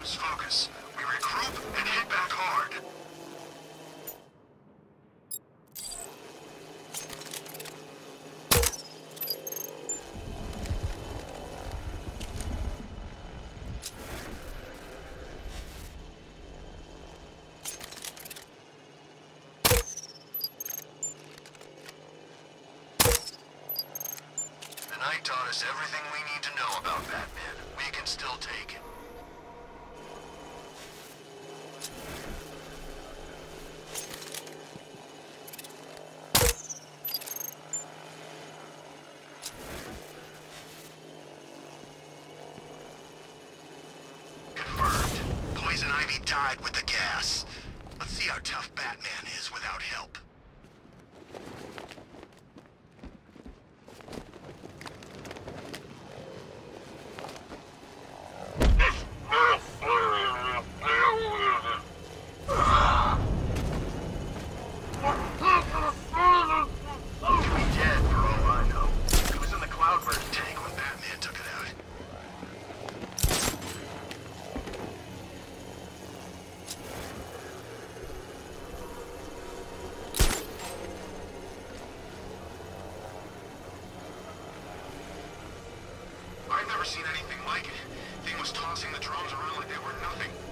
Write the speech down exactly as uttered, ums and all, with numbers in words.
Focus, focus. We regroup and hit back hard. The night taught us everything we need to know about Batman. We can still take it. Confirmed. Poison Ivy died with the gas. Let's see how tough Batman is without help. I've never seen anything like it. Thing was tossing the drums around like they were nothing.